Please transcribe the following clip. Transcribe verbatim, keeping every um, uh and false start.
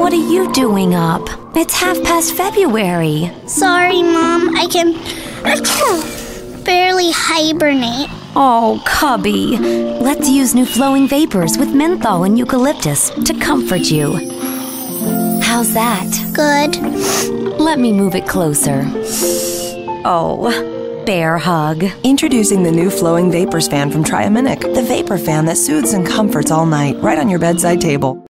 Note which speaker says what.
Speaker 1: What are you doing up? It's half past February.
Speaker 2: Sorry, Mom. I can barely hibernate.
Speaker 1: Oh, Cubby. Let's use new flowing vapors with menthol and eucalyptus to comfort you. How's that?
Speaker 2: Good.
Speaker 1: Let me move it closer. Oh, bear hug.
Speaker 3: Introducing the new Flowing Vapors fan from Triaminic, the vapor fan that soothes and comforts all night, right on your bedside table.